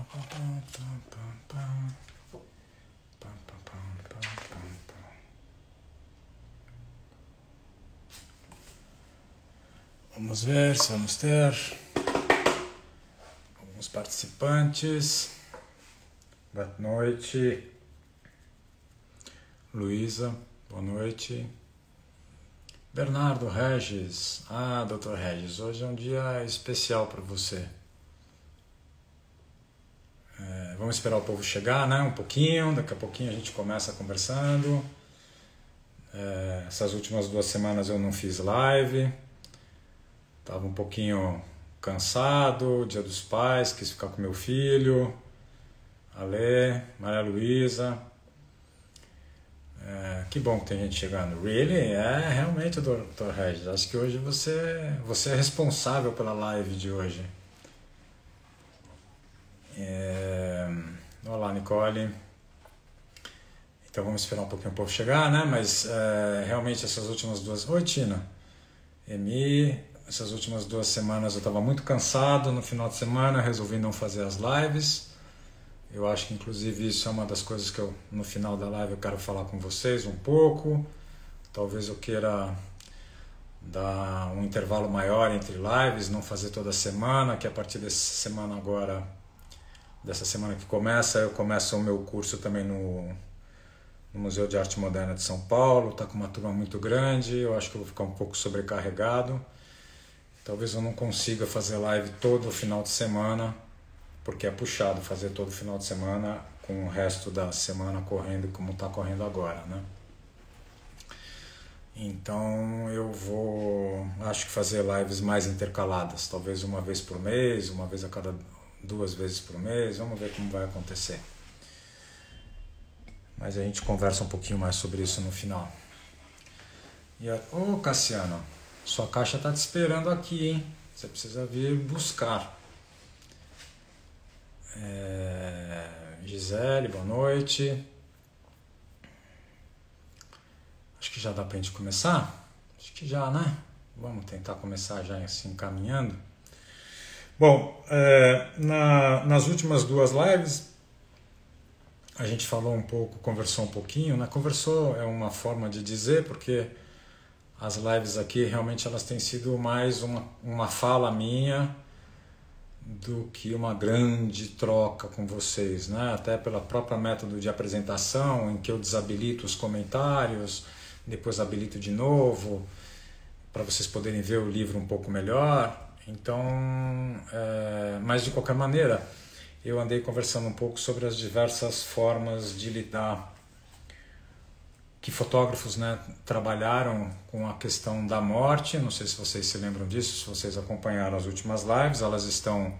Vamos ver se vamos ter alguns participantes. Boa noite. Luísa, boa noite. Bernardo Regis. Ah, Dr. Regis, hoje é um dia especial para você. Vamos esperar o povo chegar, né? Um pouquinho, daqui a pouquinho a gente começa conversando. Essas últimas 2 semanas eu não fiz live. Estava um pouquinho cansado, Dia dos Pais, quis ficar com meu filho, Ale, Maria Luísa. Que bom que tem gente chegando. Really? Realmente, Dr. Regis. Acho que hoje você é responsável pela live de hoje. Olá, Nicole. Então vamos esperar um pouquinho o povo chegar, né? Mas realmente essas últimas 2... Oi, Tina. Emi... Essas últimas 2 semanas eu estava muito cansado. No final de semana resolvi não fazer as lives. Eu acho que inclusive isso é uma das coisas que eu, no final da live, eu quero falar com vocês um pouco. Talvez eu queira dar um intervalo maior entre lives, não fazer toda semana, que a partir dessa semana agora, dessa semana que começa, eu começo o meu curso também no Museu de Arte Moderna de São Paulo. Está com uma turma muito grande, eu acho que eu vou ficar um pouco sobrecarregado. Talvez eu não consiga fazer live todo final de semana, porque é puxado fazer todo final de semana com o resto da semana correndo como está correndo agora, né? Então eu acho que fazer lives mais intercaladas, talvez uma vez por mês, uma vez a cada 2 vezes por mês, vamos ver como vai acontecer. Mas a gente conversa um pouquinho mais sobre isso no final. Ô Cassiano, sua caixa está te esperando aqui, hein? Você precisa vir buscar. Gisele, boa noite. Acho que já dá pra gente começar? Acho que já, né? Vamos tentar começar já assim, caminhando. Bom, nas últimas 2 lives a gente falou um pouco, conversou um pouquinho, né? Conversou é uma forma de dizer, porque as lives aqui realmente elas têm sido mais uma fala minha do que uma grande troca com vocês, né? Até pela própria método de apresentação, em que eu desabilito os comentários, depois habilito de novo, para vocês poderem ver o livro um pouco melhor. Então, mas de qualquer maneira, eu andei conversando um pouco sobre as diversas formas de lidar, que fotógrafos, né, trabalharam com a questão da morte. Não sei se vocês se lembram disso, se vocês acompanharam as últimas lives, elas estão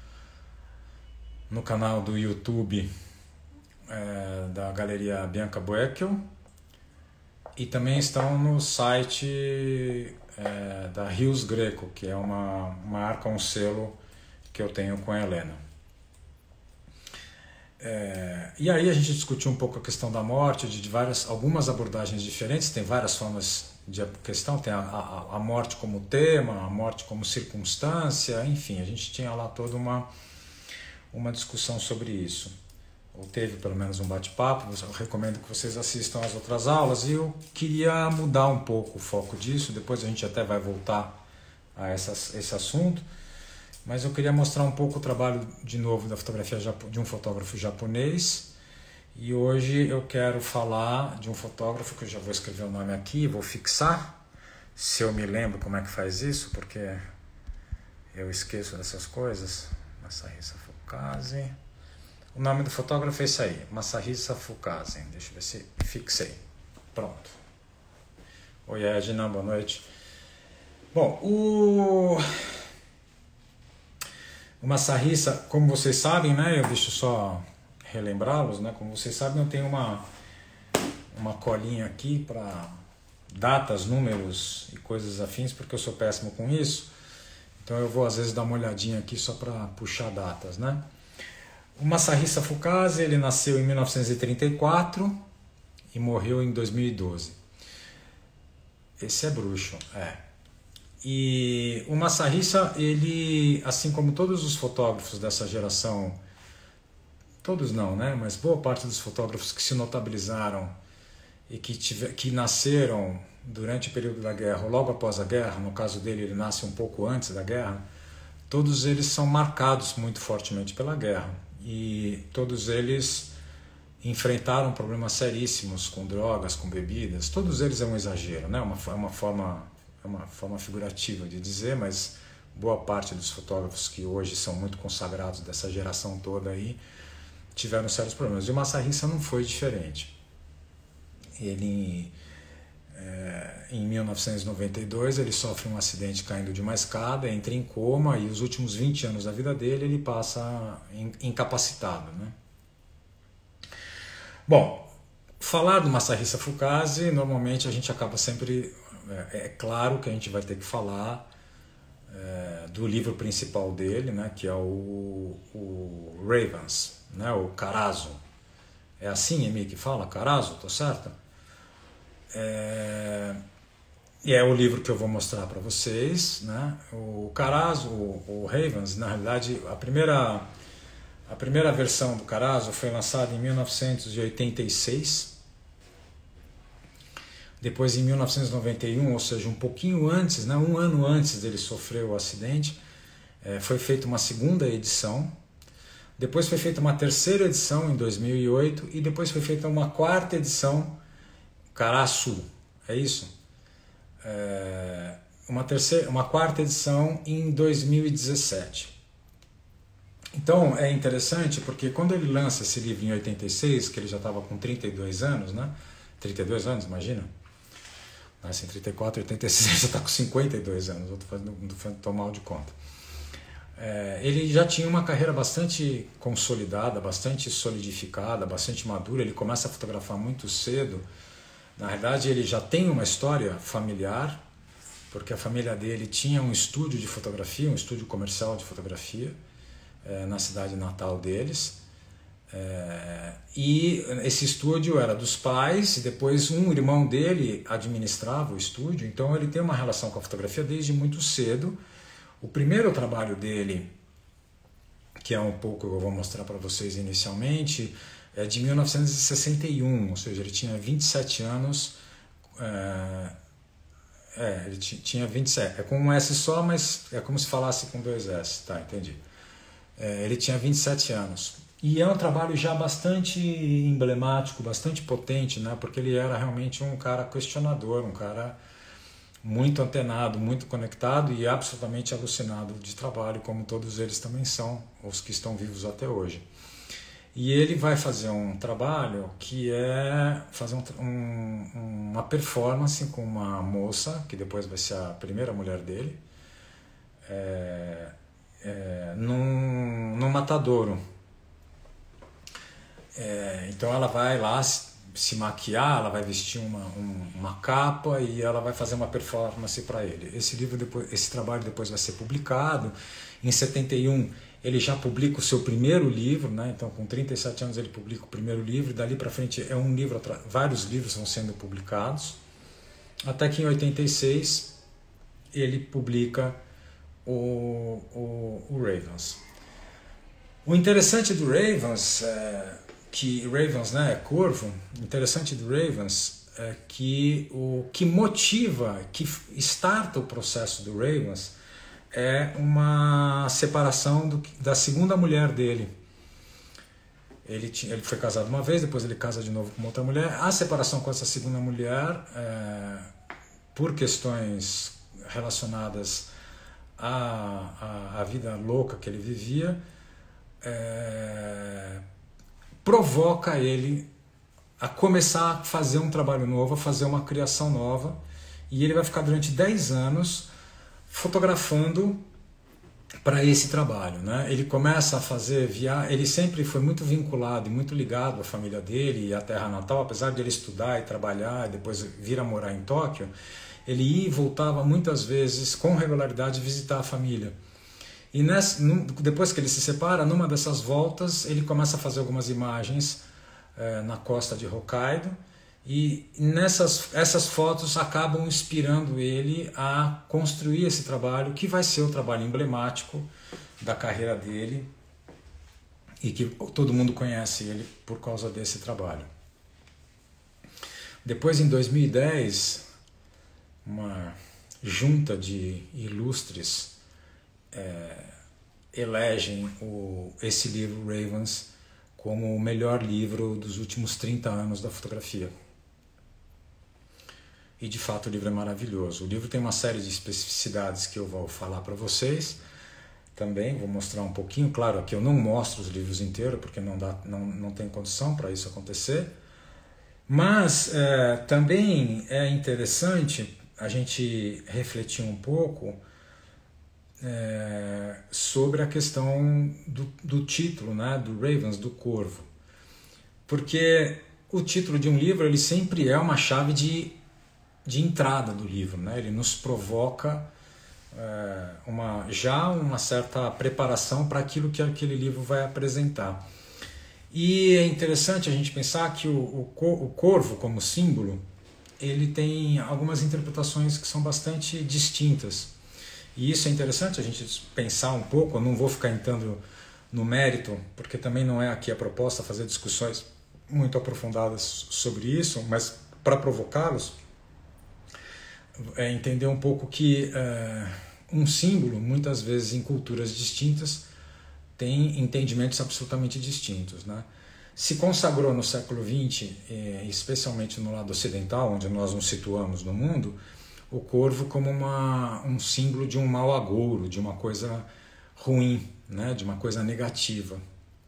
no canal do YouTube da Galeria Bianca Boeckel e também estão no site da Rios Greco, que é uma marca, um selo que eu tenho com a Helena. E aí a gente discutiu um pouco a questão da morte, de algumas abordagens diferentes. Tem várias formas de questão, tem a morte como tema, a morte como circunstância, enfim, a gente tinha lá toda uma discussão sobre isso, ou teve pelo menos um bate-papo. Eu recomendo que vocês assistam às outras aulas, e eu queria mudar um pouco o foco disso. Depois a gente até vai voltar a esse assunto. Mas eu queria mostrar um pouco o trabalho, de novo, da fotografia de um fotógrafo japonês. E hoje eu quero falar de um fotógrafo, que eu já vou escrever o nome aqui, vou fixar, se eu me lembro como é que faz isso, porque eu esqueço dessas coisas. Masahisa Fukase. O nome do fotógrafo é esse aí, Masahisa Fukase. Deixa eu ver se fixei. Pronto. Oi, Edna, boa noite. Bom, o Masahisa, como vocês sabem, né, eu deixo só relembrá-los, né, como vocês sabem, eu tenho uma colinha aqui para datas, números e coisas afins, porque eu sou péssimo com isso. Então eu vou às vezes dar uma olhadinha aqui só para puxar datas, né? O Masahisa Fukase, ele nasceu em 1934 e morreu em 2012. Esse é bruxo, E o Masahisa, ele, assim como todos os fotógrafos dessa geração todos não, né? Mas boa parte dos fotógrafos que se notabilizaram e que nasceram durante o período da guerra ou logo após a guerra, no caso dele ele nasce um pouco antes da guerra, todos eles são marcados muito fortemente pela guerra e todos eles enfrentaram problemas seríssimos com drogas, com bebidas. Todos eles é um exagero, né? É uma forma figurativa de dizer, mas boa parte dos fotógrafos que hoje são muito consagrados dessa geração toda aí tiveram sérios problemas. E o Masahisa não foi diferente. Ele, em 1992, ele sofre um acidente caindo de uma escada, entra em coma e os últimos 20 anos da vida dele ele passa incapacitado, né? Bom, falar do Masahisa Fukase, normalmente a gente acaba sempre... É claro que a gente vai ter que falar do livro principal dele, né, que é o Ravens, né, o Karazo. É assim, Emi, que fala? Karazo, tô certo? E é o livro que eu vou mostrar para vocês, né? O Karazo, o Ravens, na realidade, a primeira versão do Karazo foi lançada em 1986. Depois, em 1991, ou seja, um pouquinho antes, né, um ano antes dele sofrer o acidente, foi feita uma segunda edição. Depois foi feita uma terceira edição em 2008 e depois foi feita uma quarta edição, Karasu, é isso? Uma quarta edição em 2017. Então é interessante porque quando ele lança esse livro em 86, que ele já estava com 32 anos, né? 32 anos, imagina? Nasce em 34, 86, já está com 52 anos, estou mal de conta. Ele já tinha uma carreira bastante consolidada, bastante solidificada, bastante madura. Ele começa a fotografar muito cedo. Na verdade, ele já tem uma história familiar, porque a família dele tinha um estúdio de fotografia, um estúdio comercial de fotografia, na cidade natal deles. E esse estúdio era dos pais, e depois um irmão dele administrava o estúdio, então ele tem uma relação com a fotografia desde muito cedo. O primeiro trabalho dele, que é um pouco eu vou mostrar para vocês inicialmente, é de 1961, ou seja, ele tinha 27 anos, ele tinha 27, é com um S só, mas é como se falasse com dois S, tá, entendi. Ele tinha 27 anos. E é um trabalho já bastante emblemático, bastante potente, né? Porque ele era realmente um cara questionador, um cara muito antenado, muito conectado e absolutamente alucinado de trabalho, como todos eles também são, os que estão vivos até hoje. E ele vai fazer um trabalho que é fazer uma performance com uma moça, que depois vai ser a primeira mulher dele, num matadouro. Então ela vai lá se maquiar, ela vai vestir uma capa e ela vai fazer uma performance para ele. Esse trabalho depois vai ser publicado. Em 71 ele já publica o seu primeiro livro, né? Então com 37 anos ele publica o primeiro livro, e dali para frente vários livros vão sendo publicados, até que em 86 ele publica o Ravens. O interessante do Ravens que Ravens, né, é corvo. Interessante do Ravens é que o que motiva, que starta o processo do Ravens é uma separação da segunda mulher dele. Ele foi casado uma vez, depois ele casa de novo com outra mulher. A separação com essa segunda mulher, por questões relacionadas à vida louca que ele vivia, provoca ele a começar a fazer um trabalho novo, a fazer uma criação nova, e ele vai ficar durante 10 anos fotografando para esse trabalho, né? Ele começa a fazer ele sempre foi muito vinculado e muito ligado à família dele e à terra natal, apesar de ele estudar e trabalhar e depois vir a morar em Tóquio, ele ia e voltava muitas vezes com regularidade visitar a família. E depois que ele se separa, numa dessas voltas, ele começa a fazer algumas imagens na costa de Hokkaido, e essas fotos acabam inspirando ele a construir esse trabalho, que vai ser o trabalho emblemático da carreira dele, e que todo mundo conhece ele por causa desse trabalho. Depois, em 2010, uma junta de ilustres elegem esse livro, Ravens, como o melhor livro dos últimos 30 anos da fotografia. E de fato o livro é maravilhoso. O livro tem uma série de especificidades que eu vou falar para vocês também, vou mostrar um pouquinho. Claro, aqui eu não mostro os livros inteiros, porque não tem condição para isso acontecer. Mas também é interessante a gente refletir um pouco sobre a questão do título, né, do Ravens, do Corvo. Porque o título de um livro ele sempre é uma chave de entrada do livro, né? Ele nos provoca uma certa preparação para aquilo que aquele livro vai apresentar. E é interessante a gente pensar que o corvo como símbolo ele tem algumas interpretações que são bastante distintas. E isso é interessante a gente pensar um pouco. Eu não vou ficar entrando no mérito, porque também não é aqui a proposta fazer discussões muito aprofundadas sobre isso, mas para provocá-los, entender um pouco que um símbolo, muitas vezes em culturas distintas, tem entendimentos absolutamente distintos, né? Se consagrou no século XX, especialmente no lado ocidental, onde nós nos situamos no mundo, o corvo como um símbolo de um mau agouro, de uma coisa ruim, né? De uma coisa negativa.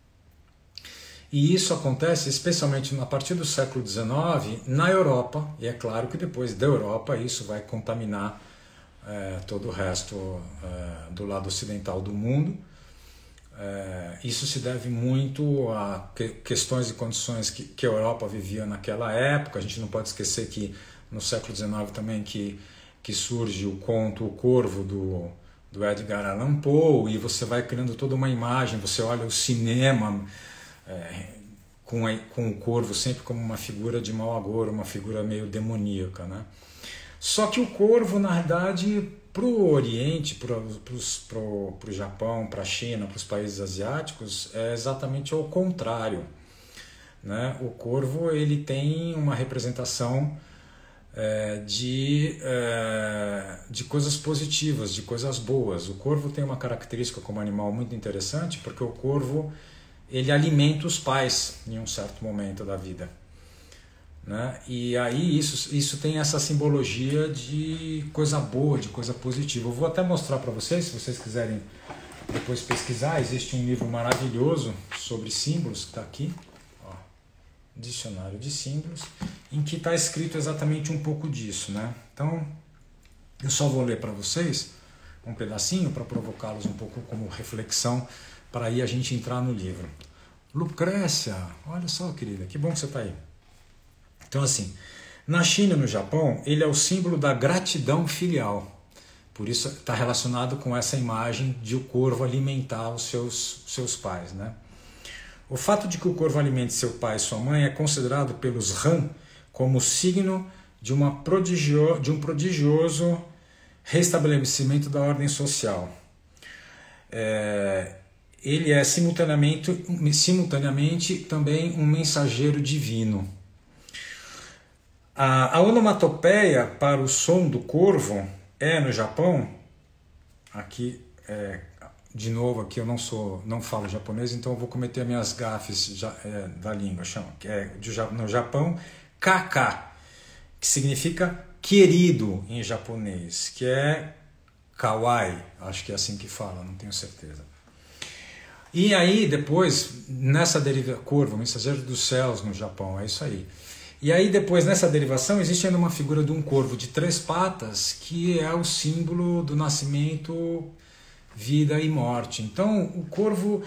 E isso acontece especialmente a partir do século XIX na Europa, e é claro que depois da Europa isso vai contaminar todo o resto do lado ocidental do mundo. Isso se deve muito a questões e condições que a Europa vivia naquela época. A gente não pode esquecer que no século XIX também que surge o conto O Corvo do Edgar Allan Poe, e você vai criando toda uma imagem, você olha o cinema com o corvo sempre como uma figura de mau agouro, uma figura meio demoníaca, né? Só que o corvo, na verdade, para o Oriente, para o Japão, para a China, para os países asiáticos, é exatamente o contrário, né? O corvo ele tem uma representação de coisas positivas, de coisas boas. O corvo tem uma característica como animal muito interessante, porque o corvo ele alimenta os pais em um certo momento da vida, né? E aí isso tem essa simbologia de coisa boa, de coisa positiva. Eu vou até mostrar para vocês, se vocês quiserem depois pesquisar. Existe um livro maravilhoso sobre símbolos que está aqui, ó, Dicionário de Símbolos, em que está escrito exatamente um pouco disso, né? Então eu só vou ler para vocês um pedacinho para provocá-los um pouco como reflexão, para aí a gente entrar no livro. Lucrécia, olha só, querida, que bom que você está aí. Então, assim, na China e no Japão, ele é o símbolo da gratidão filial. Por isso está relacionado com essa imagem de o corvo alimentar os seus pais, né? O fato de que o corvo alimente seu pai e sua mãe é considerado pelos Han como signo de um prodigioso restabelecimento da ordem social. Ele é simultaneamente também um mensageiro divino. A onomatopeia para o som do corvo no Japão, aqui, de novo, aqui eu não falo japonês, então eu vou cometer minhas gafes da língua, que é no Japão, kaka, que significa querido em japonês, que é kawaii, acho que é assim que fala, não tenho certeza. E aí depois, nessa derivação, corvo, mensageiro dos céus no Japão, é isso aí. E aí depois, nessa derivação, existe ainda uma figura de um corvo de 3 patas, que é o símbolo do nascimento, vida e morte. Então, o corvo,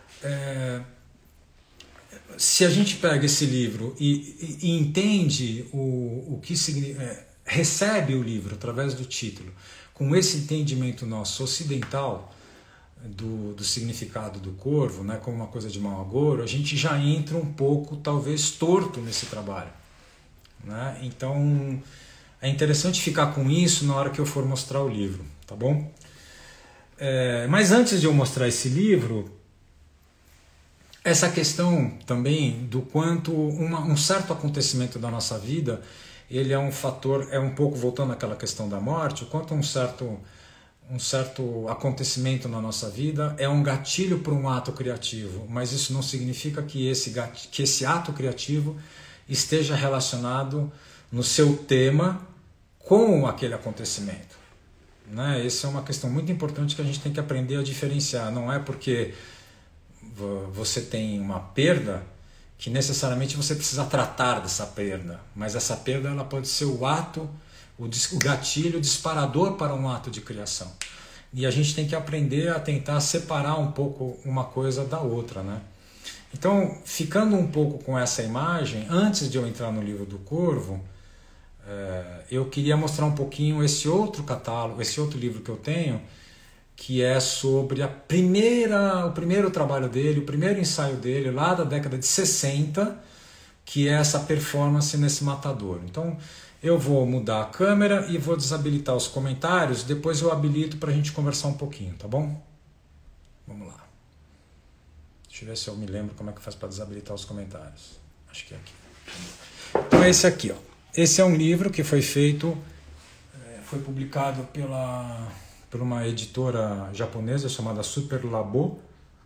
se a gente pega esse livro e entende o que significa, recebe o livro através do título, com esse entendimento nosso ocidental do significado do corvo, né, como uma coisa de mau agouro, a gente já entra um pouco, talvez, torto nesse trabalho, né? Então, é interessante ficar com isso na hora que eu for mostrar o livro, tá bom? Mas antes de eu mostrar esse livro, essa questão também do quanto um certo acontecimento da nossa vida, ele é um fator, é um pouco voltando àquela questão da morte, o quanto um certo acontecimento na nossa vida é um gatilho para um ato criativo, mas isso não significa que esse ato criativo esteja relacionado no seu tema com aquele acontecimento, né? Essa é uma questão muito importante que a gente tem que aprender a diferenciar. Não é porque você tem uma perda que necessariamente você precisa tratar dessa perda, mas essa perda ela pode ser o ato, o gatilho, o disparador para um ato de criação. E a gente tem que aprender a tentar separar um pouco uma coisa da outra, né? Então, ficando um pouco com essa imagem, antes de eu entrar no livro do Corvo, eu queria mostrar um pouquinho esse outro catálogo, esse outro livro que eu tenho, que é sobre o primeiro trabalho dele, o primeiro ensaio dele, lá da década de 60, que é essa performance nesse matador. Então, eu vou mudar a câmera e vou desabilitar os comentários, depois eu habilito para a gente conversar um pouquinho, tá bom? Vamos lá. Deixa eu ver se eu me lembro como é que faz para desabilitar os comentários. Acho que é aqui. Então é esse aqui, ó. Esse é um livro que foi feito, foi publicado por uma editora japonesa chamada Super Labo.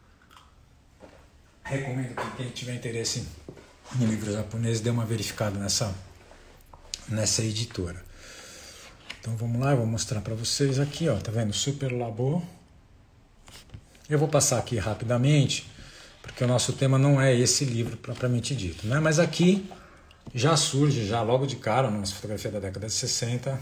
Recomendo que quem tiver interesse em livro japonês dê uma verificada nessa editora. Então vamos lá, eu vou mostrar para vocês aqui, ó, tá vendo? Super Labo. Eu vou passar aqui rapidamente, porque o nosso tema não é esse livro propriamente dito, né? Mas aqui já surge, já logo de cara, numa fotografia da década de 60,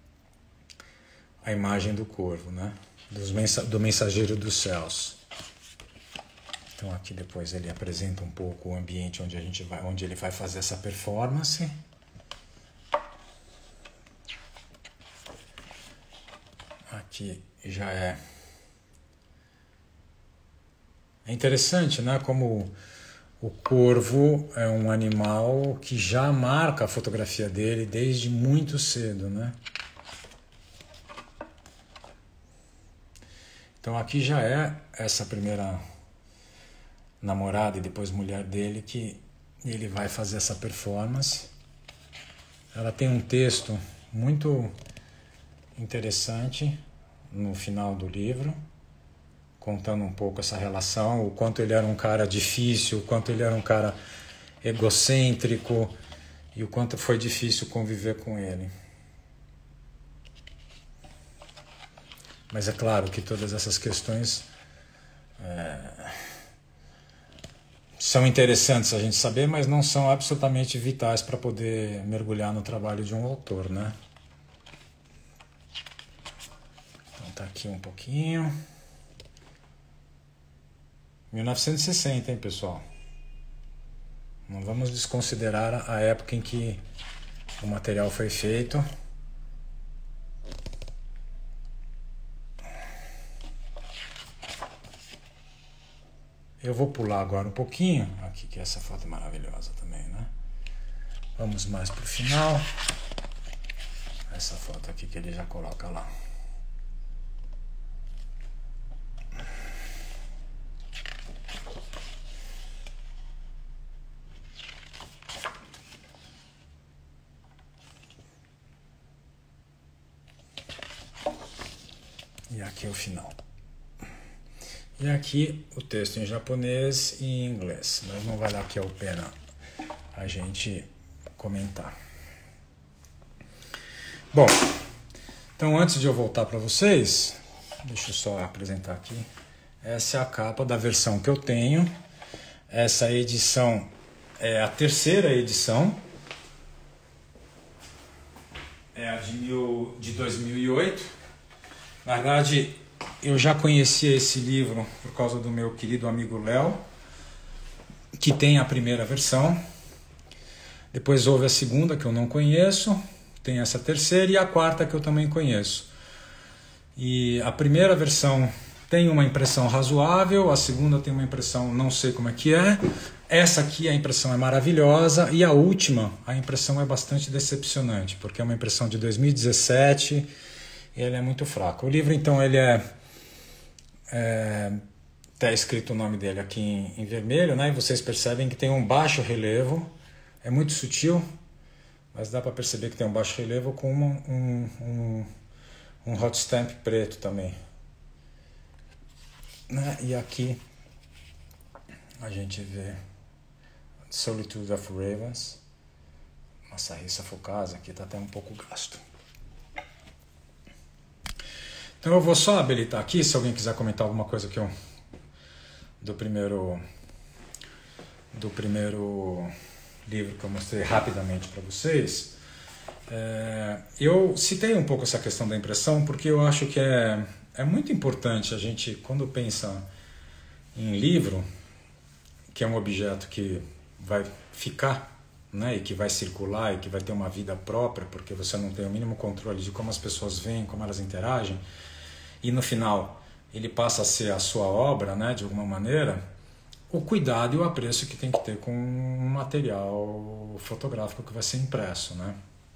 a imagem do corvo, né? Do mensageiro dos céus. Então aqui depois ele apresenta um pouco o ambiente onde ele vai fazer essa performance. Aqui já é interessante, né? Como o corvo é um animal que já marca a fotografia dele desde muito cedo, né? Então aqui já é essa primeira namorada e depois mulher dele que ele vai fazer essa performance. Ela tem um texto muito interessante no final do livro, contando um pouco essa relação, o quanto ele era um cara difícil, o quanto ele era um cara egocêntrico e o quanto foi difícil conviver com ele. Mas é claro que todas essas questões são interessantes a gente saber, mas não são absolutamente vitais para poder mergulhar no trabalho de um autor, né? Então tá aqui um pouquinho. 1960, hein, pessoal? Não vamos desconsiderar a época em que o material foi feito. Eu vou pular agora um pouquinho, aqui que essa foto é maravilhosa também, né? Vamos mais pro final. Essa foto aqui que ele já coloca lá. E aqui é o final. E aqui o texto em japonês e em inglês, mas não vale aqui a pena a gente comentar. Bom, então antes de eu voltar para vocês, deixa eu só apresentar aqui. Essa é a capa da versão que eu tenho. Essa edição é a terceira edição. É a de 2008. Na verdade, eu já conhecia esse livro por causa do meu querido amigo Léo, que tem a primeira versão. Depois houve a segunda, que eu não conheço. Tem essa terceira e a quarta, que eu também conheço. E a primeira versão tem uma impressão razoável, a segunda tem uma impressão não sei como é que é. Essa aqui a impressão é maravilhosa e a última, a impressão é bastante decepcionante, porque é uma impressão de 2017 e ele é muito fraco. O livro, então, ele Está escrito o nome dele aqui em vermelho, né? E vocês percebem que tem um baixo relevo, é muito sutil, mas dá para perceber que tem um baixo relevo com um hot stamp preto também, né? E aqui a gente vê Solitude of Ravens, uma Sarissa Fukasa, aqui está até um pouco gasto. Então eu vou só habilitar aqui, se alguém quiser comentar alguma coisa que eu do primeiro livro que eu mostrei rapidamente para vocês. Eu citei um pouco essa questão da impressão porque eu acho que é muito importante a gente, quando pensa em livro, que é um objeto que vai ficar, né, e que vai circular e que vai ter uma vida própria, porque você não tem o mínimo controle de como as pessoas veem, como elas interagem, e no final ele passa a ser a sua obra, né, de alguma maneira, o cuidado e o apreço que tem que ter com um material fotográfico que vai ser impresso, né?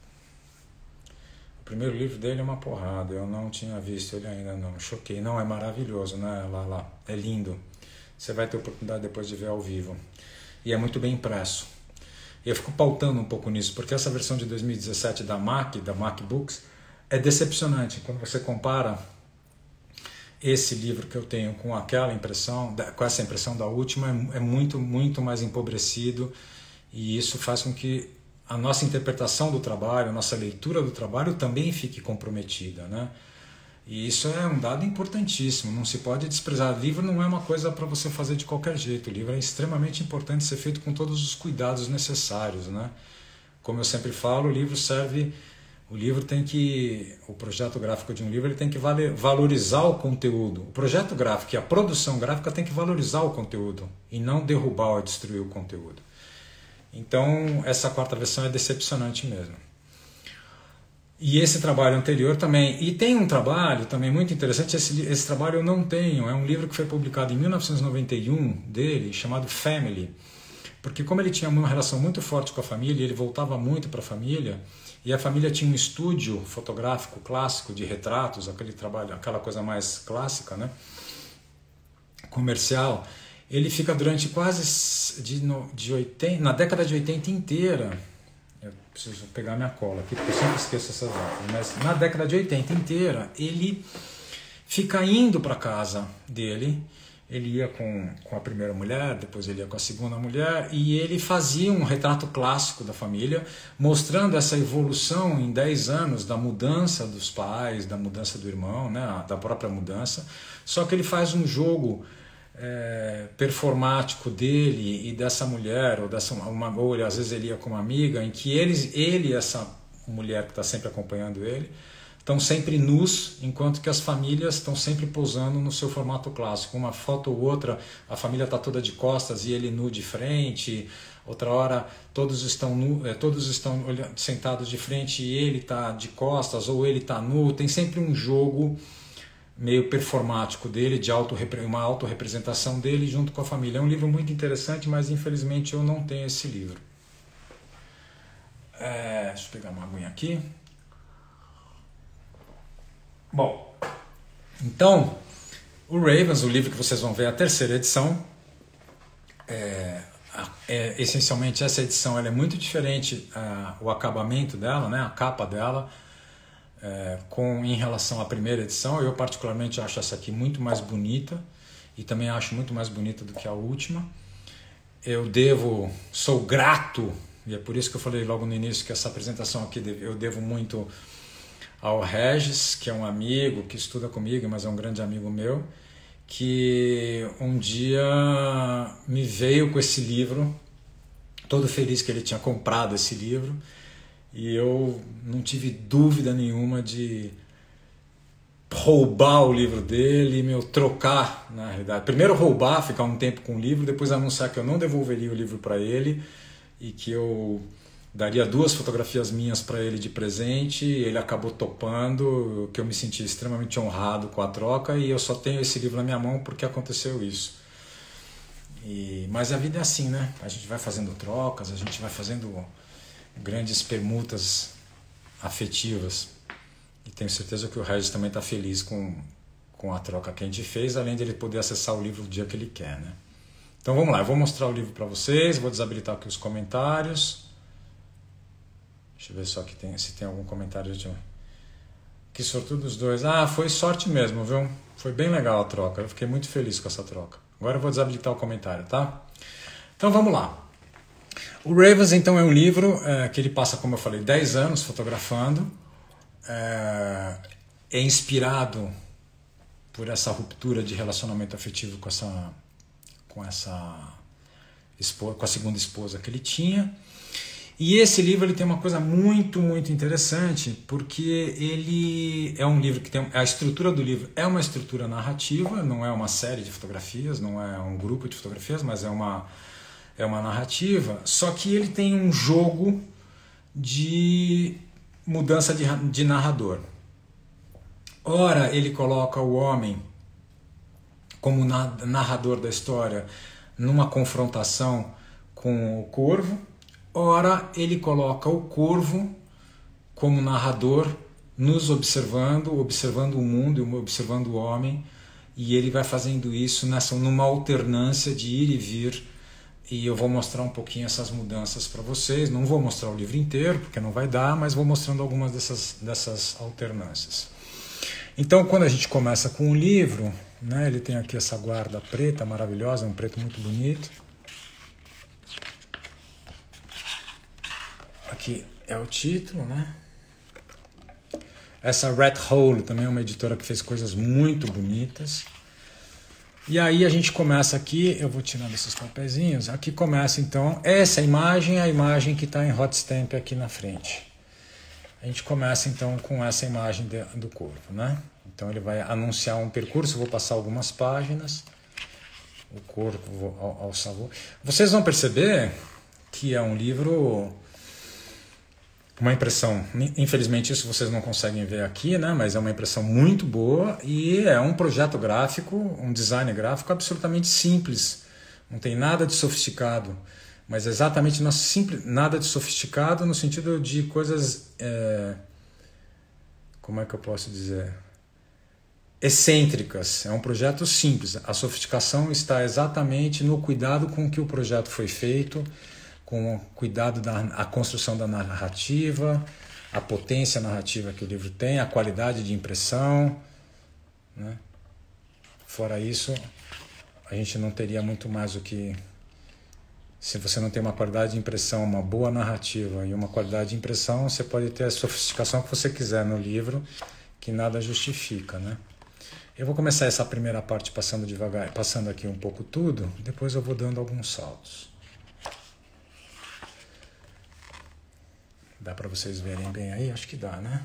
O primeiro livro dele é uma porrada, eu não tinha visto ele ainda, não, choquei. Não, é maravilhoso, né? Lá, é lindo. Você vai ter oportunidade depois de ver ao vivo. E é muito bem impresso. E eu fico pautando um pouco nisso, porque essa versão de 2017 da Mac Books, é decepcionante. Quando você compara esse livro que eu tenho com aquela impressão, com essa impressão da última, é muito, muito mais empobrecido, e isso faz com que a nossa interpretação do trabalho, a nossa leitura do trabalho também fique comprometida, né? E isso é um dado importantíssimo, não se pode desprezar. Livro não é uma coisa para você fazer de qualquer jeito, o livro é extremamente importante ser feito com todos os cuidados necessários, né? Como eu sempre falo, o projeto gráfico de um livro ele tem que valorizar o conteúdo. O projeto gráfico e a produção gráfica tem que valorizar o conteúdo e não derrubar ou destruir o conteúdo. Então, essa quarta versão é decepcionante mesmo. E esse trabalho anterior também. E tem um trabalho também muito interessante, esse trabalho eu não tenho, é um livro que foi publicado em 1991 dele, chamado Family. Porque como ele tinha uma relação muito forte com a família, ele voltava muito para a família, e a família tinha um estúdio fotográfico clássico de retratos, aquele trabalho, aquela coisa mais clássica, né? Comercial. Ele fica durante quase na década de 80 inteira. Eu preciso pegar minha cola aqui, porque eu sempre esqueço essas datas. Mas na década de 80 inteira, ele fica indo para casa dele. Ele ia com a primeira mulher, depois ele ia com a segunda mulher, e ele fazia um retrato clássico da família, mostrando essa evolução em 10 anos da mudança dos pais, da mudança do irmão, né, da própria mudança. Só que ele faz um jogo performático dele e dessa mulher, ou às vezes ele ia com uma amiga, em que ele e essa mulher que está sempre acompanhando ele, estão sempre nus, enquanto que as famílias estão sempre posando no seu formato clássico. Uma foto ou outra, a família está toda de costas e ele nu de frente. Outra hora, todos estão sentados de frente e ele está de costas, ou ele está nu. Tem sempre um jogo meio performático dele, uma autorrepresentação dele junto com a família. É um livro muito interessante, mas infelizmente eu não tenho esse livro. Deixa eu pegar uma aguinha aqui. Bom, então, o Ravens, o livro que vocês vão ver, a terceira edição, essencialmente essa edição ela é muito diferente, o acabamento dela, né, a capa dela, em relação à primeira edição. Eu particularmente acho essa aqui muito mais bonita, e também acho muito mais bonita do que a última. Sou grato, e é por isso que eu falei logo no início que essa apresentação aqui eu devo muito ao Regis, que é um amigo que estuda comigo, mas é um grande amigo meu, que um dia me veio com esse livro, todo feliz que ele tinha comprado esse livro, e eu não tive dúvida nenhuma de roubar o livro dele e trocar, na realidade. Primeiro roubar, ficar um tempo com o livro, depois anunciar que eu não devolveria o livro para ele e que eu daria 2 fotografias minhas para ele de presente. Ele acabou topando, que eu me senti extremamente honrado com a troca, e eu só tenho esse livro na minha mão porque aconteceu isso. Mas a vida é assim, né? A gente vai fazendo trocas, a gente vai fazendo grandes permutas afetivas, e tenho certeza que o Regis também está feliz com com a troca que a gente fez, além de ele poder acessar o livro o dia que ele quer, né? Então vamos lá, eu vou mostrar o livro para vocês, vou desabilitar aqui os comentários. Deixa eu ver só se tem algum comentário de... Que sortudo dos dois. Ah, foi sorte mesmo, viu? Foi bem legal a troca, eu fiquei muito feliz com essa troca. Agora eu vou desabilitar o comentário, tá? Então vamos lá. O Ravens, então, é um livro que ele passa, como eu falei, 10 anos fotografando. É inspirado por essa ruptura de relacionamento afetivo com a segunda esposa que ele tinha. E esse livro ele tem uma coisa muito, muito interessante, porque ele é um livro que tem... A estrutura do livro é uma estrutura narrativa, não é uma série de fotografias, não é um grupo de fotografias, mas é uma narrativa, só que ele tem um jogo de mudança de narrador. Ora, ele coloca o homem como narrador da história numa confrontação com o corvo. Ora, ele coloca o corvo como narrador, nos observando o mundo, observando o homem, e ele vai fazendo isso numa alternância de ir e vir, e eu vou mostrar um pouquinho essas mudanças para vocês. Não vou mostrar o livro inteiro, porque não vai dar, mas vou mostrando algumas dessas alternâncias. Então, quando a gente começa com o livro, né, ele tem aqui essa guarda preta maravilhosa, um preto muito bonito. Aqui é o título, né? Essa Red Hole também é uma editora que fez coisas muito bonitas. E aí a gente começa aqui, eu vou tirando esses papeizinhos, aqui começa então, essa imagem é a imagem que está em hot stamp aqui na frente. A gente começa então com essa imagem do corpo, né? Então ele vai anunciar um percurso, eu vou passar algumas páginas, o corpo ao sabor. Vocês vão perceber que é um livro... Uma impressão, infelizmente isso vocês não conseguem ver aqui, né? Mas é uma impressão muito boa e é um projeto gráfico, um design gráfico absolutamente simples. Não tem nada de sofisticado, mas exatamente nada de sofisticado no sentido de coisas, como é que eu posso dizer? Excêntricas. É um projeto simples. A sofisticação está exatamente no cuidado com que o projeto foi feito, com o cuidado da construção da narrativa, a potência narrativa que o livro tem, a qualidade de impressão, né? Fora isso, a gente não teria muito mais o que... Se você não tem uma qualidade de impressão, uma boa narrativa e uma qualidade de impressão, você pode ter a sofisticação que você quiser no livro, que nada justifica, né? Eu vou começar essa primeira parte passando devagar, passando aqui um pouco tudo, depois eu vou dando alguns saltos. Dá para vocês verem bem aí? Acho que dá, né?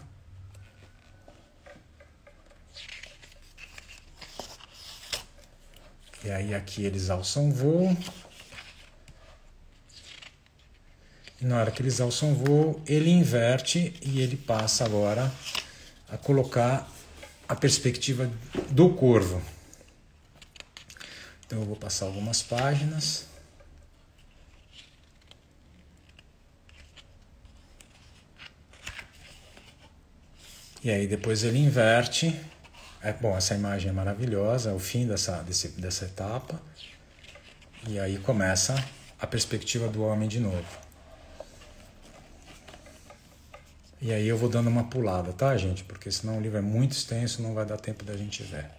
E aí aqui eles alçam voo. E na hora que eles alçam voo, ele inverte e ele passa agora a colocar a perspectiva do corvo. Então eu vou passar algumas páginas. E aí depois ele inverte. Bom, essa imagem é maravilhosa, é o fim dessa etapa. E aí começa a perspectiva do homem de novo. E aí eu vou dando uma pulada, tá, gente? Porque senão o livro é muito extenso, não vai dar tempo da gente ver.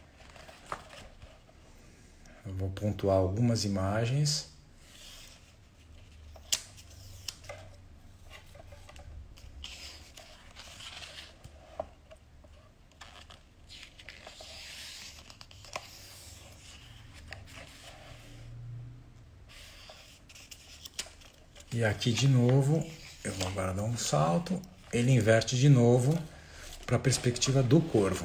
Eu vou pontuar algumas imagens. E aqui de novo, eu vou agora dar um salto, ele inverte de novo para a perspectiva do corvo.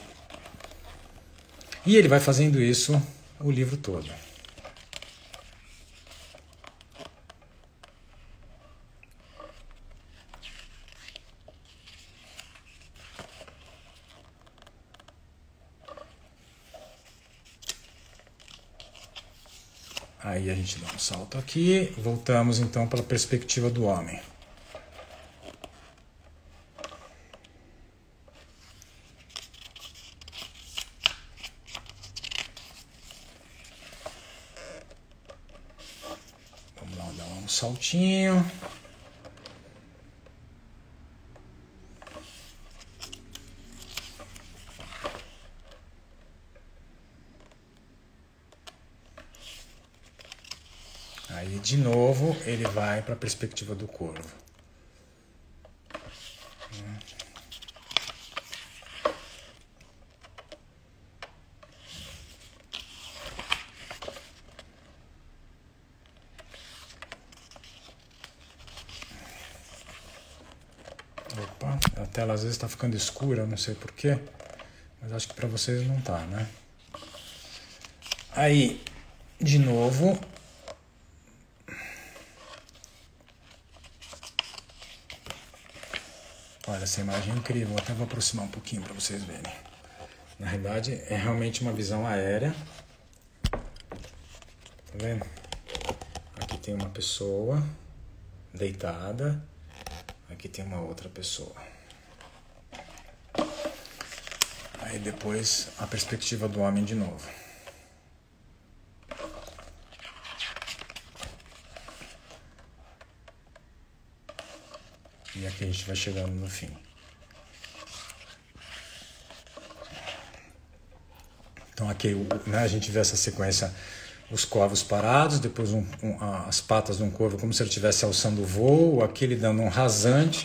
E ele vai fazendo isso o livro todo. Aí a gente dá um salto aqui, voltamos então para a perspectiva do homem. saltinho. Aí, de novo, ele vai para a perspectiva do corvo. Opa, a tela às vezes está ficando escura, não sei porquê, mas acho que para vocês não tá, né? Aí, de novo... Olha, essa imagem é incrível, até vou aproximar um pouquinho para vocês verem. Na realidade, é realmente uma visão aérea. Tá vendo? Aqui tem uma pessoa deitada, aqui tem uma outra pessoa. Aí depois a perspectiva do homem de novo. E aqui a gente vai chegando no fim. Então aqui né, a gente vê essa sequência, os corvos parados, depois as patas de um corvo como se ele estivesse alçando o voo, aqui ele dando um rasante.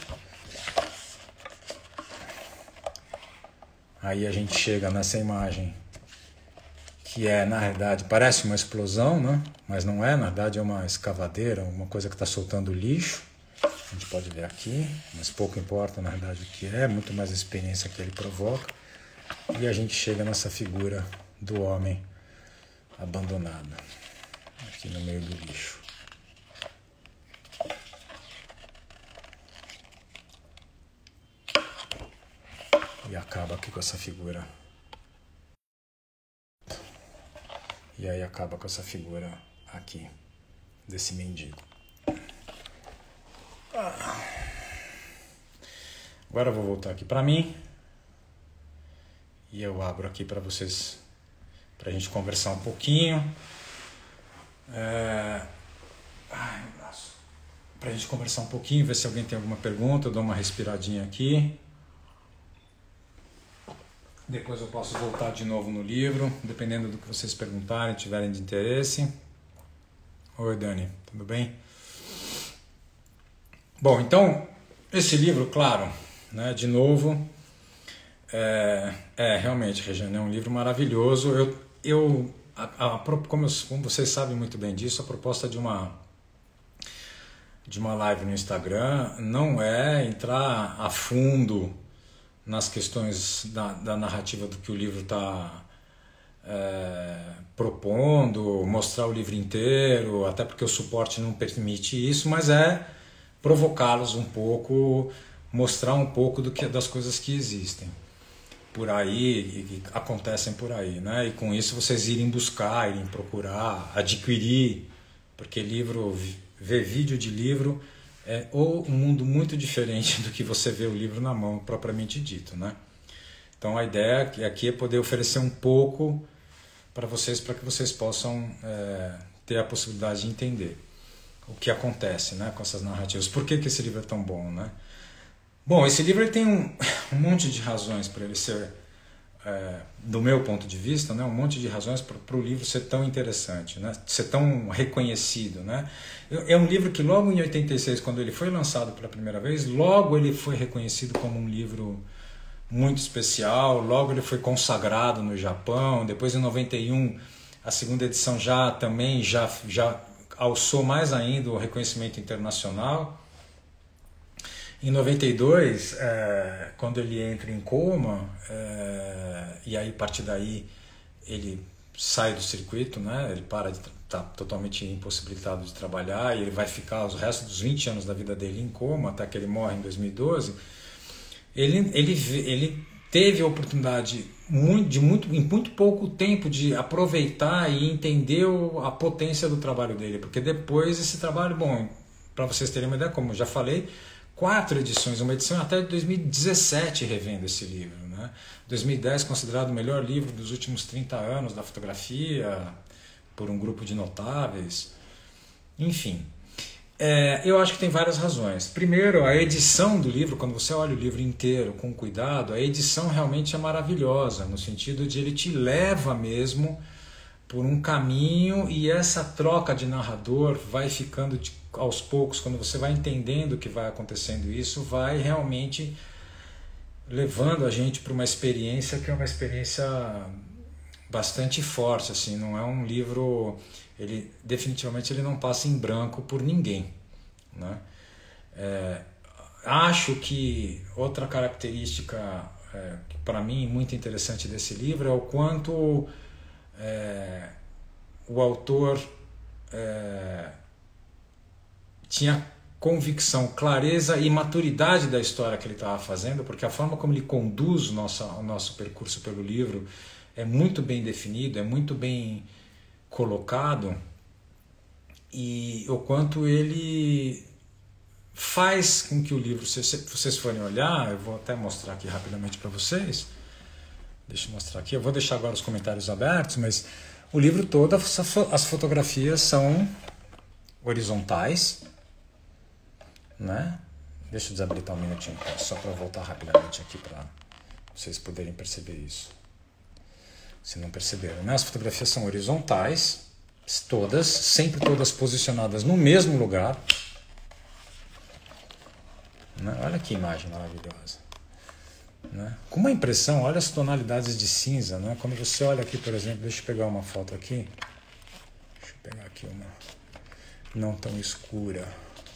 Aí a gente chega nessa imagem que é, na realidade, parece uma explosão, né? Mas não é, na verdade é uma escavadeira, uma coisa que está soltando lixo. A gente pode ver aqui, mas pouco importa na verdade o que é, muito mais a experiência que ele provoca. E a gente chega nessa figura do homem abandonado, aqui no meio do lixo. E acaba aqui com essa figura. E aí acaba com essa figura aqui, desse mendigo. Agora eu vou voltar aqui para mim e eu abro aqui para vocês, para a gente conversar um pouquinho. Para a gente conversar um pouquinho, ver se alguém tem alguma pergunta. Eu dou uma respiradinha aqui. Depois eu posso voltar de novo no livro, dependendo do que vocês perguntarem, tiverem de interesse. Oi, Dani, tudo bem? Bom, então, esse livro, claro, né, de novo, realmente, Regiane, é um livro maravilhoso. Como vocês sabem muito bem disso, a proposta de uma live no Instagram não é entrar a fundo nas questões da narrativa do que o livro está propondo, mostrar o livro inteiro, até porque o suporte não permite isso, mas é provocá-los um pouco, mostrar um pouco das coisas que existem por aí e que acontecem por aí, né? E com isso vocês irem buscar, irem procurar, adquirir, porque ver vídeo de livro é um mundo muito diferente do que você vê o livro na mão, propriamente dito, né? Então a ideia aqui é poder oferecer um pouco para que vocês possam ter a possibilidade de entender o que acontece, né, com essas narrativas. Por que esse livro é tão bom, né? Bom, esse livro ele tem um monte de razões para ele ser, do meu ponto de vista, né, um monte de razões para o livro ser tão interessante, né, ser tão reconhecido, né? É um livro que logo em 86, quando ele foi lançado pela primeira vez, logo ele foi reconhecido como um livro muito especial, logo ele foi consagrado no Japão. Depois em 91 a segunda edição já alçou mais ainda o reconhecimento internacional. Em 92, quando ele entra em coma, e aí a partir daí ele sai do circuito, né? Ele está totalmente impossibilitado de trabalhar e ele vai ficar os restos dos 20 anos da vida dele em coma, até que ele morre em 2012. Ele teve a oportunidade em muito pouco tempo de aproveitar e entender a potência do trabalho dele, porque depois esse trabalho, bom, para vocês terem uma ideia, como eu já falei, 4 edições, uma edição até de 2017 revendo esse livro, né? 2010 considerado o melhor livro dos últimos 30 anos da fotografia por um grupo de notáveis, enfim. Eu acho que tem várias razões. Primeiro, a edição do livro, quando você olha o livro inteiro com cuidado, a edição realmente é maravilhosa, no sentido de ele te leva mesmo por um caminho, e essa troca de narrador vai ficando aos poucos, quando você vai entendendo o que vai acontecendo, isso vai realmente levando a gente para uma experiência que é uma experiência bastante forte, assim, não é um livro, ele definitivamente ele não passa em branco por ninguém, né? Acho que outra característica que para mim muito interessante desse livro é o quanto o autor tinha convicção, clareza e maturidade da história que ele estava fazendo, porque a forma como ele conduz o nosso percurso pelo livro é muito bem definido, é muito bem colocado, e o quanto ele faz com que o livro, se vocês forem olhar, eu vou até mostrar aqui rapidamente para vocês, deixa eu mostrar aqui, eu vou deixar agora os comentários abertos, mas o livro todo, as fotografias são horizontais, né? Deixa eu desabilitar um minutinho, só para voltar rapidamente aqui para vocês poderem perceber isso. Se não perceberam, né? As fotografias são horizontais, todas, sempre todas posicionadas no mesmo lugar. Né? Olha que imagem maravilhosa. Né? Com uma impressão, olha as tonalidades de cinza. Né? Quando você olha aqui, por exemplo, deixa eu pegar uma foto aqui. Deixa eu pegar aqui uma não tão escura.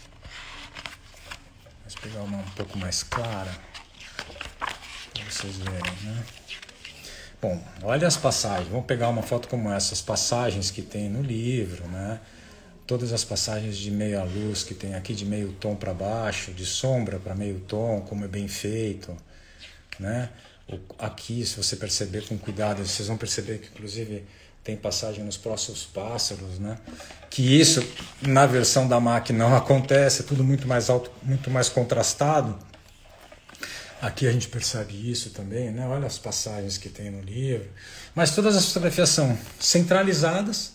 Mas pegar uma um pouco mais clara, para vocês verem, né? Bom, olha as passagens. Vamos pegar uma foto como essa, as passagens que tem no livro, né? Todas as passagens de meia luz que tem aqui, de meio tom para baixo, de sombra para meio tom, como é bem feito, né? Aqui, se você perceber com cuidado, vocês vão perceber que inclusive tem passagem nos próximos pássaros, né? Que isso na versão da MAC não acontece, é tudo muito mais alto, muito mais contrastado. Aqui a gente percebe isso também, né? Olha as passagens que tem no livro. Mas todas as fotografias são centralizadas,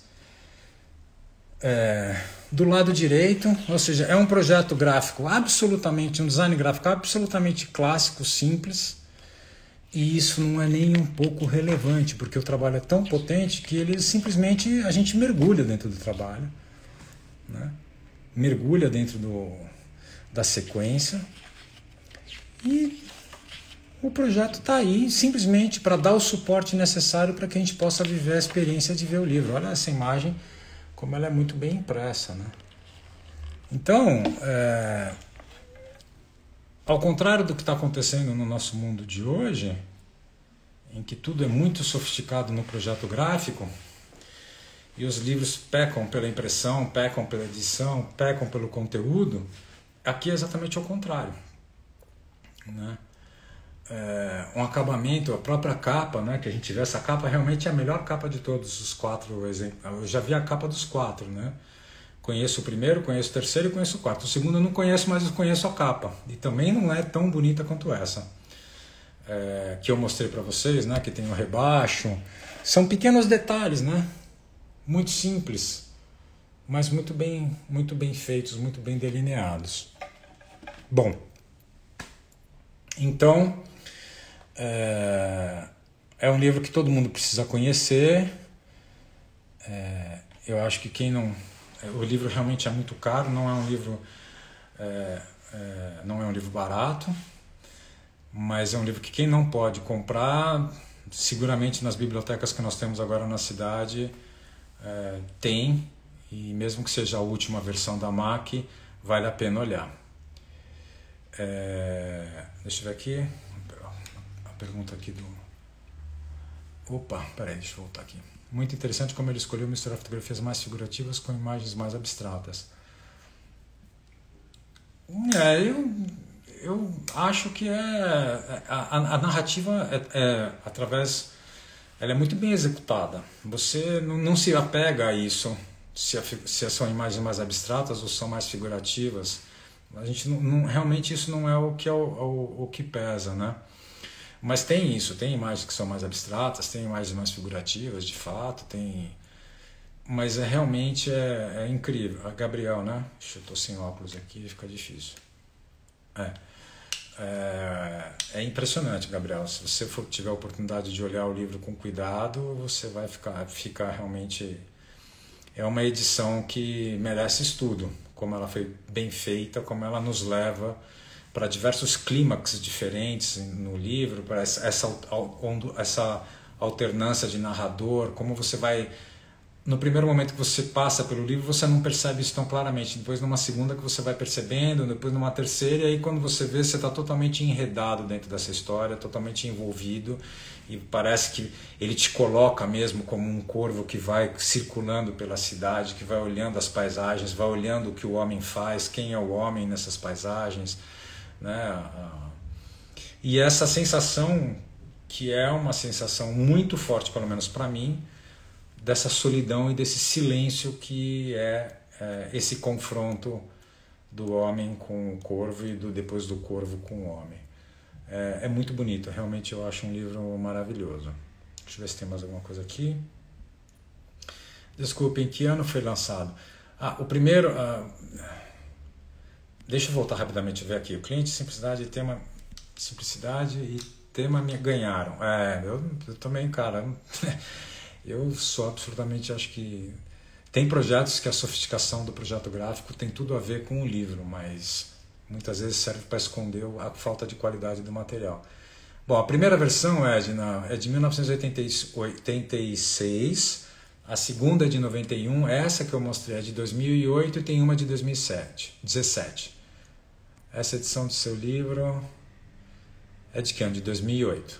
do lado direito, ou seja, é um projeto gráfico absolutamente, um design gráfico absolutamente clássico, simples, e isso não é nem um pouco relevante, porque o trabalho é tão potente que ele simplesmente, a gente mergulha dentro do trabalho, né? Mergulha dentro da sequência, e o projeto está aí simplesmente para dar o suporte necessário para que a gente possa viver a experiência de ver o livro. Olha essa imagem, como ela é muito bem impressa, né? Então, ao contrário do que está acontecendo no nosso mundo de hoje, em que tudo é muito sofisticado no projeto gráfico, e os livros pecam pela impressão, pecam pela edição, pecam pelo conteúdo, aqui é exatamente ao contrário, né? Um acabamento, a própria capa, né, que a gente vê, essa capa realmente é a melhor capa de todos os 4 exemplos. Eu já vi a capa dos 4, né? Conheço o primeiro, conheço o terceiro e conheço o quarto. O segundo eu não conheço, mas eu conheço a capa. E também não é tão bonita quanto essa. Que eu mostrei para vocês, né, que tem o rebaixo. São pequenos detalhes, né? Muito simples, mas muito bem feitos, muito bem delineados. Bom, então é um livro que todo mundo precisa conhecer. Eu acho que quem não... O livro realmente é muito caro, não é um livro, não é um livro barato, mas é um livro que quem não pode comprar, seguramente nas bibliotecas que nós temos agora na cidade, tem, e mesmo que seja a última versão da MAC, vale a pena olhar. Deixa eu ver aqui, a pergunta aqui do... Opa, peraí, deixa eu voltar aqui. Muito interessante como ele escolheu misturar fotografias mais figurativas com imagens mais abstratas. Eu acho que a narrativa ela é muito bem executada. Você não se apega a isso, se são imagens mais abstratas ou são mais figurativas. A gente realmente isso não é o que o que pesa, né? Mas tem isso, tem imagens que são mais abstratas, tem imagens mais figurativas, de fato, mas realmente é incrível. A Gabriel, né? Deixa eu tô sem óculos aqui, fica difícil. É. É impressionante, Gabriel. Se você tiver a oportunidade de olhar o livro com cuidado, você vai ficar realmente. É uma edição que merece estudo, como ela foi bem feita, como ela nos leva para diversos clímax diferentes no livro, para essa alternância de narrador, como você vai. No primeiro momento que você passa pelo livro, você não percebe isso tão claramente. Depois, numa segunda, que você vai percebendo. Depois, numa terceira. E aí, quando você vê, você está totalmente enredado dentro dessa história, totalmente envolvido. E parece que ele te coloca mesmo como um corvo que vai circulando pela cidade, que vai olhando as paisagens, vai olhando o que o homem faz, quem é o homem nessas paisagens, né? E essa sensação, que é uma sensação muito forte, pelo menos para mim, dessa solidão e desse silêncio que é esse confronto do homem com o corvo e depois do corvo com o homem. É muito bonito, realmente eu acho um livro maravilhoso. Deixa eu ver se tem mais alguma coisa aqui. Desculpe, em que ano foi lançado? O primeiro... deixa eu voltar rapidamente e ver aqui. O cliente, simplicidade e tema me ganharam. Eu também, cara... Eu sou absolutamente, acho que... Tem projetos que a sofisticação do projeto gráfico tem tudo a ver com o livro, mas muitas vezes serve para esconder a falta de qualidade do material. Bom, a primeira versão, Edna, é de 1986, a segunda é de 91, essa que eu mostrei é de 2008 e tem uma de 2017. Essa edição do seu livro é de que ano? De 2008.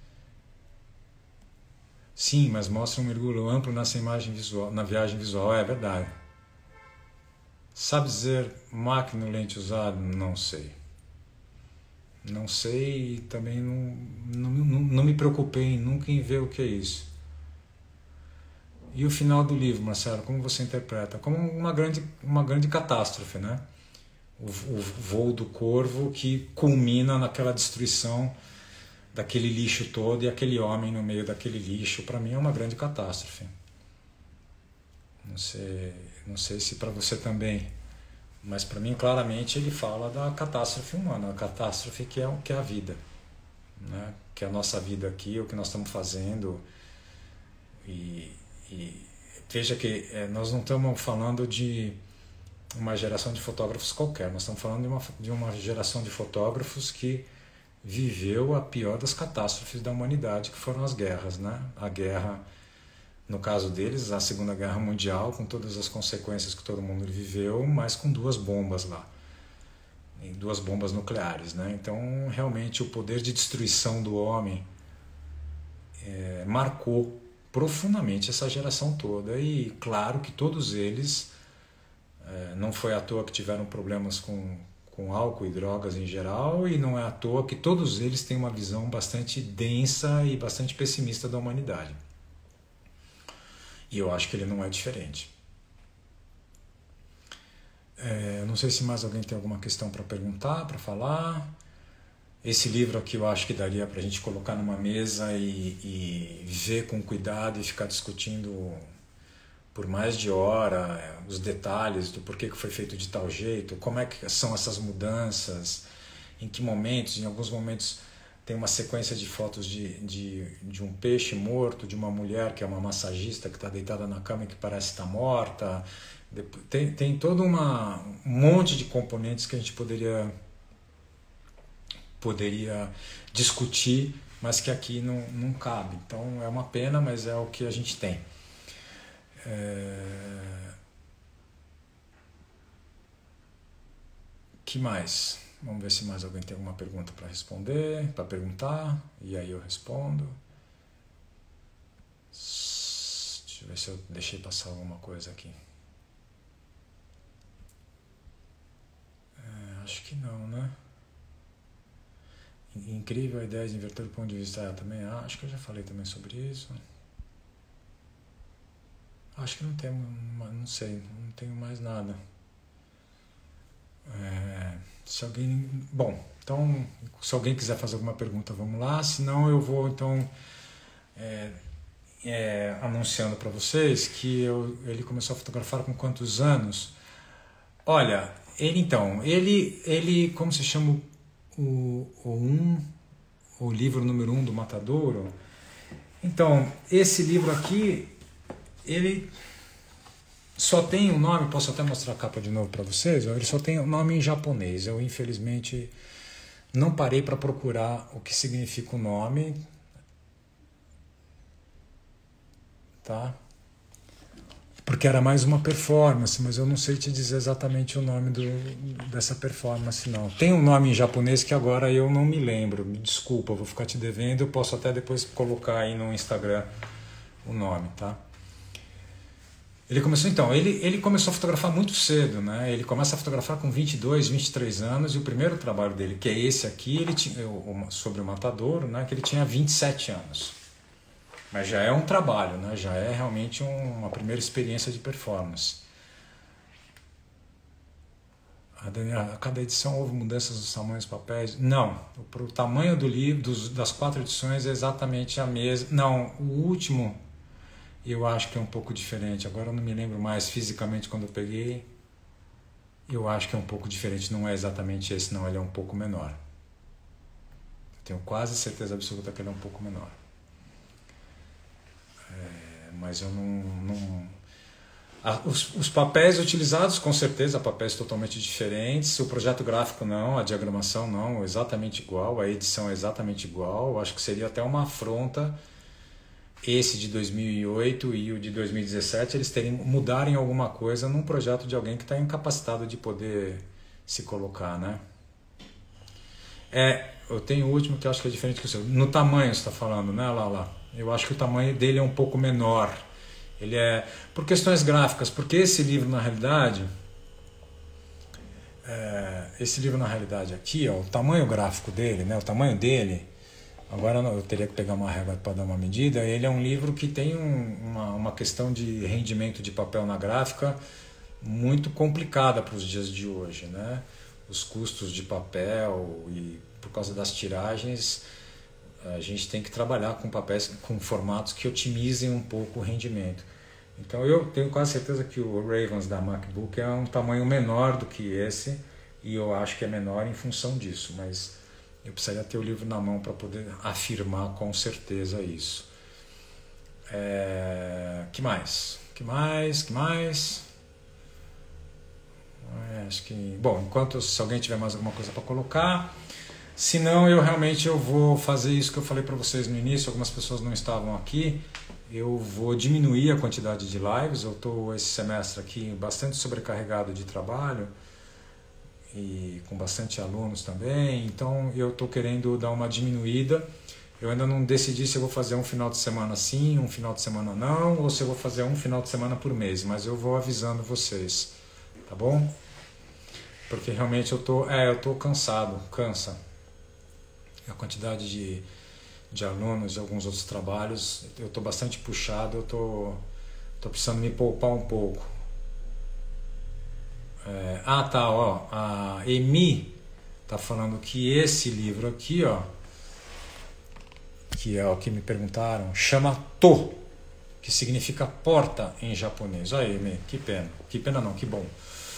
Sim, mas mostra um mergulho amplo nessa imagem visual, na viagem visual, é verdade. Sabe dizer máquina ou lente usada? Não sei. Não sei e também não me preocupei nunca em ver o que é isso. E o final do livro, Marcelo, como você interpreta? Como uma grande catástrofe, né? O voo do corvo que culmina naquela destruição daquele lixo todo e aquele homem no meio daquele lixo. Para mim é uma grande catástrofe. Não sei se para você também, mas para mim claramente ele fala da catástrofe humana, a catástrofe que é a vida, né? Que é a nossa vida aqui, o que nós estamos fazendo. E veja que nós não estamos falando de uma geração de fotógrafos qualquer, nós estamos falando de uma geração de fotógrafos que viveu a pior das catástrofes da humanidade, que foram as guerras, né? A guerra, no caso deles, a Segunda Guerra Mundial, com todas as consequências que todo mundo viveu, mas com 2 bombas lá, e 2 bombas nucleares, né? Então, realmente, o poder de destruição do homem marcou profundamente essa geração toda, e claro que todos eles, não foi à toa que tiveram problemas com álcool e drogas em geral, e não é à toa que todos eles têm uma visão bastante densa e bastante pessimista da humanidade. E eu acho que ele não é diferente. Não sei se mais alguém tem alguma questão para perguntar, para falar. Esse livro aqui eu acho que daria para a gente colocar numa mesa e ver com cuidado e ficar discutindo por mais de hora os detalhes do porquê que foi feito de tal jeito, como é que são essas mudanças, em que momentos. Em alguns momentos tem uma sequência de fotos de um peixe morto, de uma mulher que é uma massagista que está deitada na cama e que parece estar morta. Tem todo um monte de componentes que a gente poderia discutir, mas que aqui não cabe. Então é uma pena, mas é o que a gente tem. Que mais? Vamos ver se mais alguém tem alguma pergunta para responder, para perguntar, e aí eu respondo. Deixa eu ver se eu deixei passar alguma coisa aqui. Acho que não, né? Incrível a ideia de inverter o ponto de vista. Também acho que eu já falei também sobre isso. Acho que não tenho mais nada. Se alguém quiser fazer alguma pergunta, vamos lá. Se não, eu vou então anunciando para vocês que ele começou a fotografar com quantos anos? Olha, ele como se chama o livro número 1 do Matadouro? Então, esse livro aqui, ele só tem um nome, posso até mostrar a capa de novo para vocês, ele só tem um nome em japonês. Eu, infelizmente, não parei para procurar o que significa o nome, tá? Porque era mais uma performance, mas eu não sei te dizer exatamente o nome dessa performance, não. Tem um nome em japonês que agora eu não me lembro, me desculpa, eu vou ficar te devendo, eu posso até depois colocar aí no Instagram o nome, tá? Ele começou, então, ele começou a fotografar muito cedo, né? Ele começa a fotografar com 22, 23 anos, e o primeiro trabalho dele, que é esse aqui, ele tinha, sobre o Matadouro, né? Que ele tinha 27 anos. Mas já é um trabalho, né? Já é realmente uma primeira experiência de performance. A cada edição houve mudanças dos tamanhos dos papéis? Não. O tamanho do livro, das 4 edições, é exatamente a mesma. Não, o último eu acho que é um pouco diferente. Agora eu não me lembro mais fisicamente quando eu peguei. Eu acho que é um pouco diferente. Não é exatamente esse, não. Ele é um pouco menor. Eu tenho quase certeza absoluta que ele é um pouco menor. Mas eu não... Os papéis utilizados, com certeza, papéis totalmente diferentes. O projeto gráfico não, a diagramação não, exatamente igual, a edição é exatamente igual. Eu acho que seria até uma afronta esse de 2008 e o de 2017 eles mudarem alguma coisa num projeto de alguém que está incapacitado de poder se colocar, né? Eu tenho o último que eu acho que é diferente que o seu. No tamanho você está falando, né? Lá. Eu acho que o tamanho dele é um pouco menor. Ele é por questões gráficas, porque esse livro na realidade, aqui, ó, o tamanho gráfico dele, né? O tamanho dele. Agora eu teria que pegar uma régua para dar uma medida. Ele é um livro que tem uma questão de rendimento de papel na gráfica muito complicada para os dias de hoje, né? Os custos de papel e por causa das tiragens, a gente tem que trabalhar com papéis, com formatos que otimizem um pouco o rendimento. Então eu tenho quase certeza que o Ravens da MacBook é um tamanho menor do que esse, e eu acho que é menor em função disso, mas eu precisaria ter o livro na mão para poder afirmar com certeza isso. Que mais? Acho que... Bom, se alguém tiver mais alguma coisa para colocar... Se não, eu vou fazer isso que eu falei para vocês no início, algumas pessoas não estavam aqui, eu vou diminuir a quantidade de lives, eu estou esse semestre aqui bastante sobrecarregado de trabalho e com bastante alunos também, então eu estou querendo dar uma diminuída. Eu ainda não decidi se eu vou fazer um final de semana sim, um final de semana não, ou se eu vou fazer um final de semana por mês, mas eu vou avisando vocês, tá bom? Porque realmente eu tô cansado, cansa. A quantidade de alunos e alguns outros trabalhos, eu estou bastante puxado, eu tô precisando me poupar um pouco. A Emi tá falando que esse livro aqui, ó, que é o que me perguntaram, chama To, que significa porta em japonês. Olha aí, Emi, que pena não, que bom.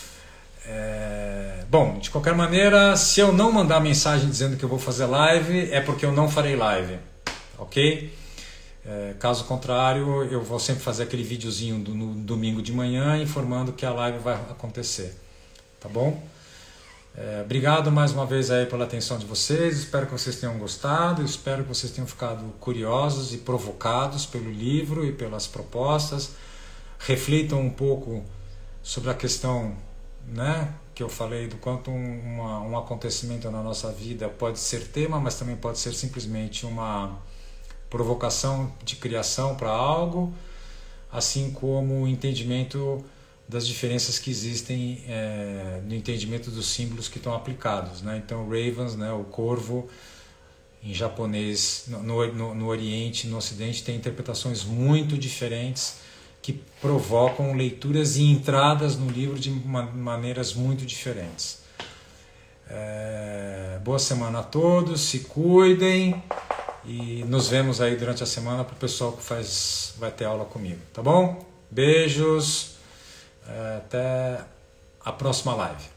Bom, de qualquer maneira, se eu não mandar mensagem dizendo que eu vou fazer live, é porque eu não farei live, ok? Caso contrário, eu vou sempre fazer aquele videozinho no domingo de manhã informando que a live vai acontecer, tá bom? Obrigado mais uma vez aí pela atenção de vocês, espero que vocês tenham gostado, espero que vocês tenham ficado curiosos e provocados pelo livro e pelas propostas, reflitam um pouco sobre a questão, né, que eu falei do quanto um acontecimento na nossa vida pode ser tema, mas também pode ser simplesmente uma provocação de criação para algo, assim como o entendimento das diferenças que existem no entendimento dos símbolos que estão aplicados, né? Então, Ravens, né, o corvo, em japonês, no Oriente, no Ocidente, tem interpretações muito diferentes que provocam leituras e entradas no livro de maneiras muito diferentes. Boa semana a todos, se cuidem E nos vemos aí durante a semana para o pessoal que vai ter aula comigo, tá bom? Beijos, até a próxima live.